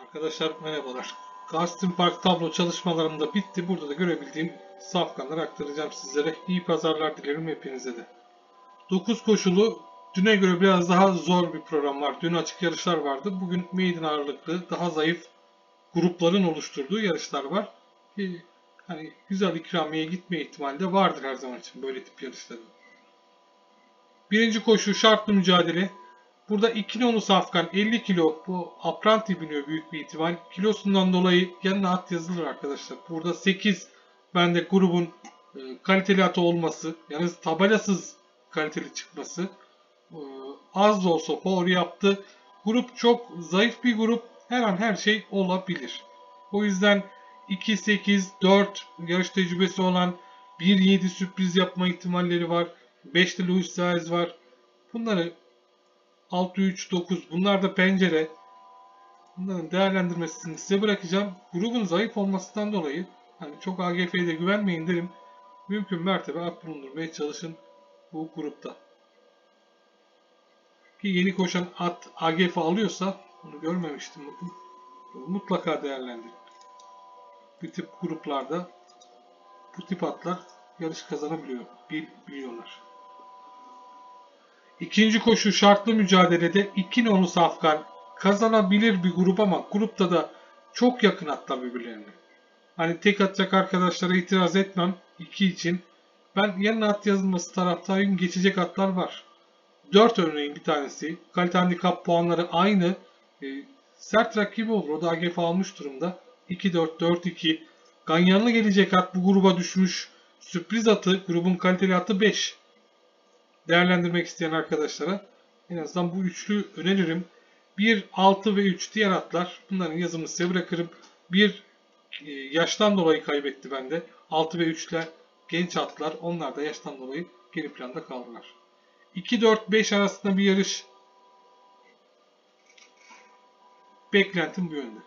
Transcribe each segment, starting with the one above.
Arkadaşlar merhabalar. Gulfstream Park tablo çalışmalarım da bitti. Burada da görebildiğim safkanları aktaracağım sizlere. İyi pazarlar dilerim hepinize de. 9 koşulu düne göre biraz daha zor bir program var. Dün açık yarışlar vardı. Bugün maiden ağırlıklı daha zayıf grupların oluşturduğu yarışlar var. Ki hani güzel ikramiye gitme ihtimali de vardır her zaman için böyle tip yarışların. Birinci koşu şartlı mücadele. Burada 2 nolu safkan 50 kilo, bu apranti biniyor büyük bir ihtimal. Kilosundan dolayı yanına at yazılır arkadaşlar. Burada 8 bende grubun kaliteli atı olması, yalnız tabelasız kaliteli çıkması az da olsa favori yaptı. Grup çok zayıf bir grup. Her an her şey olabilir. O yüzden 2-8-4 yarış tecrübesi olan 1-7 sürpriz yapma ihtimalleri var. 5'te Louis Saez var. Bunları 6-3-9 bunlar da pencere. Bunların değerlendirmesini size bırakacağım. Grubun zayıf olmasından dolayı hani çok AGF'ye de güvenmeyin derim. Mümkün mertebe at bulundurmaya çalışın bu grupta. Ki yeni koşan at AGF alıyorsa, bunu görmemiştim bakın. Mutlaka değerlendirin. Bu tip gruplarda bu tip atlar yarış kazanabiliyorlar. İkinci koşu şartlı mücadelede 2 nolu safkan kazanabilir bir grup ama grupta da çok yakın atlar birbirlerine. Hani tek atacak arkadaşlara itiraz etmem 2 için. Ben yanına at yazılması taraftarıyım. Geçecek atlar var. 4 örneğin bir tanesi. Kalite handikap puanları aynı. Sert rakibi olur. O da AGF almış durumda. 2-4, 4-2. Ganyanlı gelecek at bu gruba düşmüş. Sürpriz atı, grubun kaliteli atı 5. Değerlendirmek isteyen arkadaşlara en azından bu üçlü öneririm. 1, 6 ve 3 diğer atlar. Bunların yazımını size bırakırım. Bir yaştan dolayı kaybetti bende. 6 ve 3'ler genç atlar. Onlar da yaştan dolayı geri planda kaldılar. 2, 4, 5 arasında bir yarış. Beklentim bu yönde.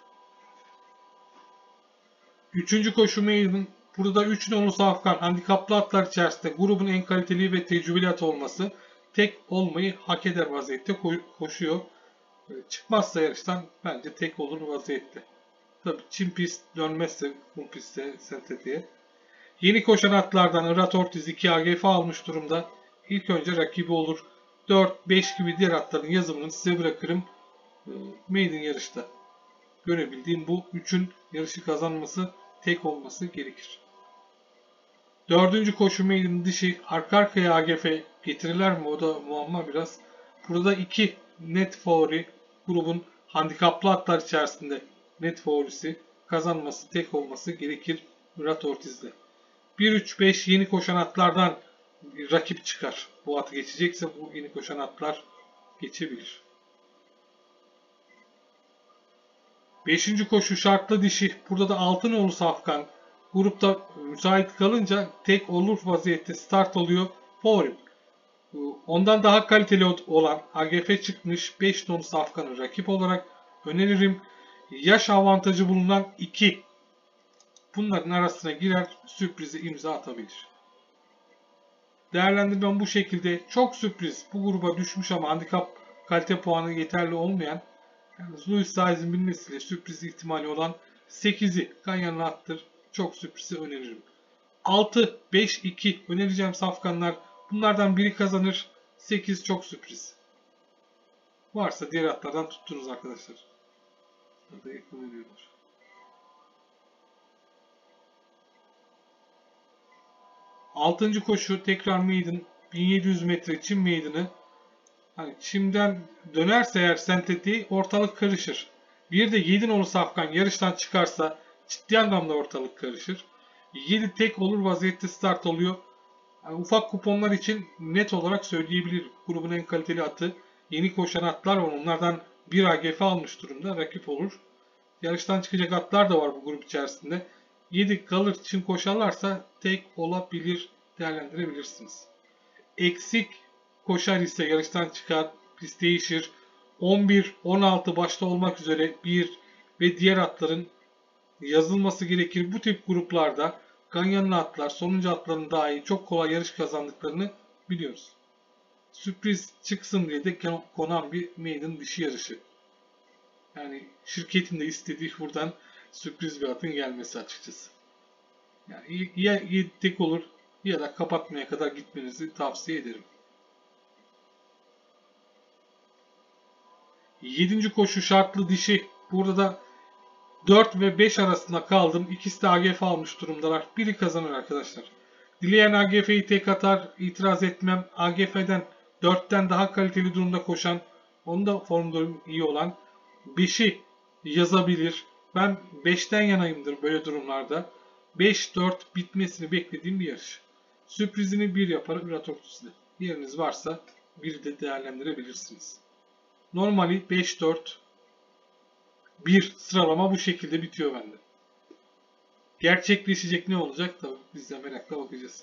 Üçüncü koşu maiden. Burada 3 nolu safkan handikaplı atlar içerisinde grubun en kaliteli ve tecrübeli atı olması, tek olmayı hak eder vaziyette koşuyor. Çıkmazsa yarıştan bence tek olur vaziyette. Tabi çim pist dönmezse kum pistte sentetiğe. Yeni koşan atlardan Irat Ortiz 2 AGF almış durumda. İlk önce rakibi olur. 4, 5 gibi diğer atların yazımını size bırakırım. Maiden yarışta görebildiğim bu 3'ün yarışı kazanması, tek olması gerekir. Dördüncü koşu maiden dişi arka arkaya AGF getirirler mi? O da muamma biraz. Burada 2 net favori, grubun handikaplı atlar içerisinde net favorisi, kazanması, tek olması gerekir Murat Ortiz'de. 1-3-5 yeni koşan atlardan rakip çıkar. Bu atı geçecekse bu yeni koşan atlar geçebilir. 5. koşu şartlı dişi. Burada da Altınoğlu safkan grupta müsait kalınca tek olur vaziyette start oluyor. Favorim. Ondan daha kaliteli olan AGF çıkmış 5 nolu safkanı rakip olarak öneririm. Yaş avantajı bulunan 2. Bunların arasına girer, sürprizi imza atabilir. Değerlendirmem bu şekilde. Çok sürpriz. Bu gruba düşmüş ama handikap kalite puanı yeterli olmayan, yani Louis Saez'in bilmesiyle sürpriz ihtimali olan 8'i Ganyan'la attır. Çok sürprizi öneririm. 6, 5, 2 önereceğim safkanlar. Bunlardan biri kazanır. 8 çok sürpriz. Varsa diğer atlardan tuttunuz arkadaşlar. Burada yakın veriyorlar. 6. koşu tekrar maiden. 1700 metre çim maiden'ı. Hani çimden dönerse eğer sentetiği ortalık karışır. Bir de 7 nolu safkan yarıştan çıkarsa ciddi anlamda ortalık karışır. 7 tek olur vaziyette start oluyor. Yani ufak kuponlar için net olarak söyleyebilirim. Grubun en kaliteli atı. Yeni koşan atlar var. Onlardan bir AGF almış durumda. Rakip olur. Yarıştan çıkacak atlar da var bu grup içerisinde. 7 kalır için koşarlarsa tek olabilir, değerlendirebilirsiniz. Eksik koşar ise yarıştan çıkar, pist değişir. 11, 16 başta olmak üzere 1 ve diğer atların yazılması gerekir. Bu tip gruplarda ganyanlı atlar, sonuncu atların dahi çok kolay yarış kazandıklarını biliyoruz. Sürpriz çıksın diye de konan bir maiden dişi yarışı. Yani şirketin de istediği buradan sürpriz bir atın gelmesi açıkçası. Yani ya tek olur ya da kapatmaya kadar gitmenizi tavsiye ederim. 7. koşu şartlı dişi. Burada da 4 ve 5 arasında kaldım. İkisi de AGF almış durumdalar. Biri kazanır arkadaşlar. Dileyen AGF'yi tek atar. İtiraz etmem. AGF'den 4'ten daha kaliteli durumda koşan, onun da formda iyi olan 5'i yazabilir. Ben 5'ten yanayımdır böyle durumlarda. 5-4 bitmesini beklediğim bir yarış. Sürprizini 1 yaparım Ratortus'da. Yeriniz varsa 1 de değerlendirebilirsiniz. Normali 5-4 bir sıralama bu şekilde bitiyor bende. Gerçekleşecek ne olacak tabii biz de merakla bakacağız.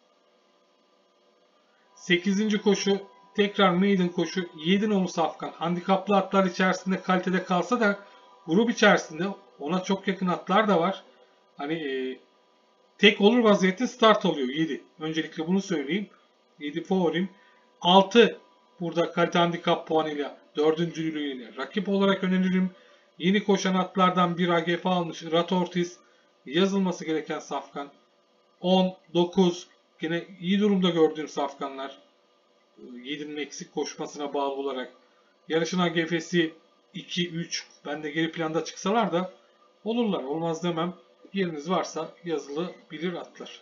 8. koşu tekrar maiden koşu. 7 nolu Safkan. Handikaplı atlar içerisinde kalitede kalsa da grup içerisinde ona çok yakın atlar da var. Hani tek olur vaziyette start alıyor 7. Öncelikle bunu söyleyeyim. 7 favorim. 6 burada kalite handikap puanıyla 4.lüğüyle rakip olarak öneririm. Yeni koşan atlardan bir AGF almış Rat Ortiz. Yazılması gereken safkan. 10, 9 yine iyi durumda gördüğüm safkanlar. 7'nin eksik koşmasına bağlı olarak. Yarışın AGF'si 2, 3. Ben de geri planda çıksalar da olurlar. Olmaz demem. Yeriniz varsa yazılabilir atlar.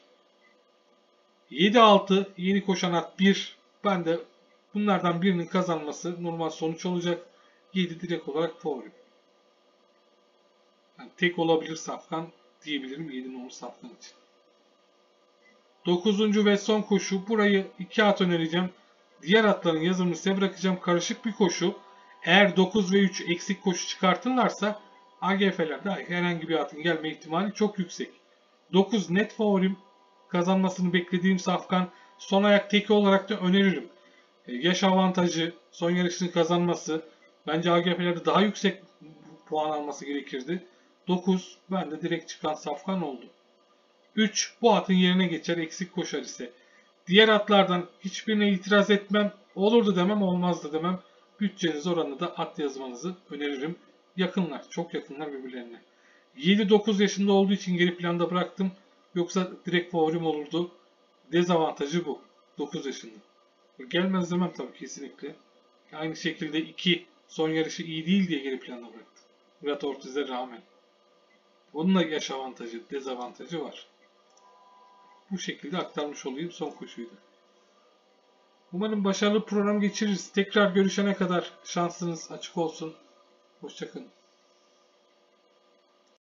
7-6 yeni koşan at 1. Ben de bunlardan birinin kazanması normal sonuç olacak. 7 direkt olarak favorim. Yani tek olabilir safkan diyebilirim 7 numaralı safkan için. 9. ve son koşu. Burayı 2 at önereceğim. Diğer atların yazımını size bırakacağım. Karışık bir koşu. Eğer 9 ve 3 eksik koşu çıkartırlarsa AGF'lerde herhangi bir atın gelme ihtimali çok yüksek. 9 net favorim. Kazanmasını beklediğim safkan. Son ayak teki olarak da öneririm. Yaş avantajı, son yarışını kazanması. Bence AGF'lerde daha yüksek puan alması gerekirdi. 9 bende direkt çıkan safkan oldu. 3 bu atın yerine geçer eksik koşar ise. Diğer atlardan hiçbirine itiraz etmem. Olurdu demem, olmazdı demem. Bütçeniz oranında da at yazmanızı öneririm. Yakınlar, çok yakınlar birbirlerine. 7-9 yaşında olduğu için geri planda bıraktım. Yoksa direkt favorim olurdu. Dezavantajı bu. 9 yaşında. Gelmez demem tabii kesinlikle. Aynı şekilde 2 son yarışı iyi değil diye geri planda bıraktım. Murat Ortiz'e rağmen. Onun da yaş avantajı, dezavantajı var. Bu şekilde aktarmış olayım son koşuydu. Umarım başarılı program geçiririz. Tekrar görüşene kadar şansınız açık olsun. Hoşça kalın.